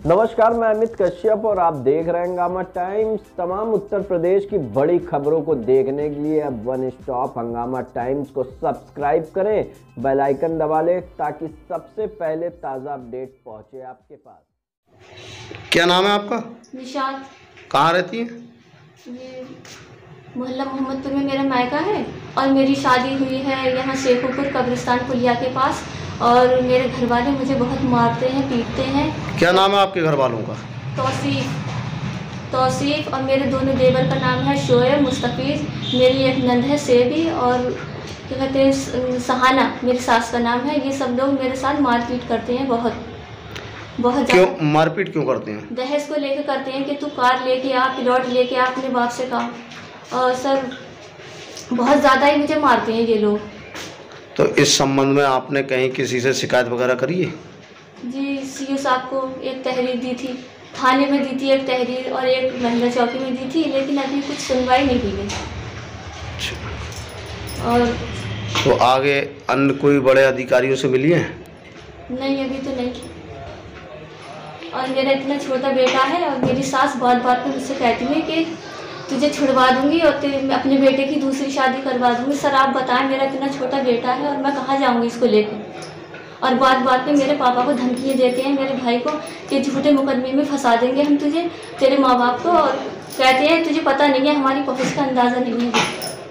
नमस्कार, मैं अमित कश्यप और आप देख रहे हैं हंगामा टाइम्स। तमाम उत्तर प्रदेश की बड़ी खबरों को देखने के लिए अब वन स्टॉप हंगामा टाइम्स को सब्सक्राइब करें, बेल आइकन दबा लें ताकि सबसे पहले ताज़ा अपडेट पहुंचे आपके पास। क्या नाम है आपका? निशात। कहाँ रहती है? ये मोहल्ला मोहम्मदपुर में मेरा मायका है और मेरी शादी हुई है यहाँ शेखोपुर कब्रिस्तान पुलिया के पास। और मेरे घर वाले मुझे बहुत मारते हैं, पीटते हैं। क्या नाम है आपके घर वालों का? तौसीफ और मेरे दोनों देवर का नाम है शोएब, मुस्तफ़ीज़। मेरी एक नंद है सेबी और क्या कहते हैं सहाना, मेरी सास का नाम है। ये सब लोग मेरे साथ मारपीट करते हैं बहुत क्यों मारपीट क्यों करते हैं? दहेज को लेकर करते हैं कि तू कार लेके आ, प्लॉट लेके आ, अपने बाप से कहा। और सर बहुत ज़्यादा ही मुझे मारते हैं ये लोग। तो इस संबंध में आपने कहीं किसी से शिकायत वगैरह करी है? जी, सीओ साहब को एक तहरीर दी थी, थाने में दी थी एक तहरीर और एक महिला चौकी में दी थी, लेकिन अभी कुछ सुनवाई नहीं की गई। और तो आगे अन्य कोई बड़े अधिकारियों से मिली है? नहीं, अभी तो नहीं। और मेरा इतना छोटा बेटा है और मेरी सास बात बात पे मुझसे कहती है कि तुझे छुड़वा दूंगी और तेरे अपने बेटे की दूसरी शादी करवा दूंगी। सर आप बताएं, मेरा इतना छोटा बेटा है और मैं कहाँ जाऊंगी इसको लेकर। और बात बात में मेरे पापा को धमकियाँ देते हैं, मेरे भाई को, कि झूठे मुकदमे में फंसा देंगे हम तुझे, तेरे माँ बाप को। और कहते हैं तुझे पता नहीं है, हमारी पहुँच का अंदाज़ा नहीं है।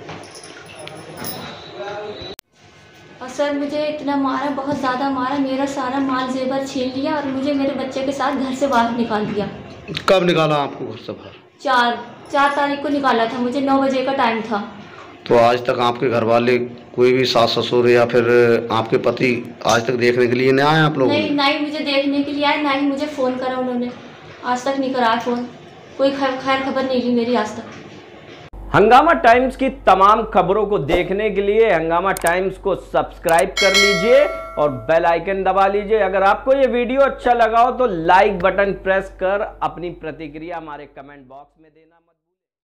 और सर मुझे इतना मारा, बहुत ज़्यादा मारा, मेरा सारा माल जेवर छीन लिया और मुझे मेरे बच्चे के साथ घर से बाहर निकाल दिया। कब निकाला आपको घर से बाहर? 4 तारीख को निकाला था मुझे, 9 बजे का टाइम था। तो आज तक आपके घर वाले, कोई भी सास ससुर या फिर आपके पति आज तक देखने के लिए नहीं आए आप लोग? नहीं, ना ही मुझे देखने के लिए आए, ना ही मुझे फ़ोन करा उन्होंने। आज तक नहीं करा फ़ोन, कोई खैर खबर नहीं ली मेरी आज तक। हंगामा टाइम्स की तमाम खबरों को देखने के लिए हंगामा टाइम्स को सब्सक्राइब कर लीजिए और बेल आइकन दबा लीजिए। अगर आपको ये वीडियो अच्छा लगा हो तो लाइक बटन प्रेस कर अपनी प्रतिक्रिया हमारे कमेंट बॉक्स में देना मत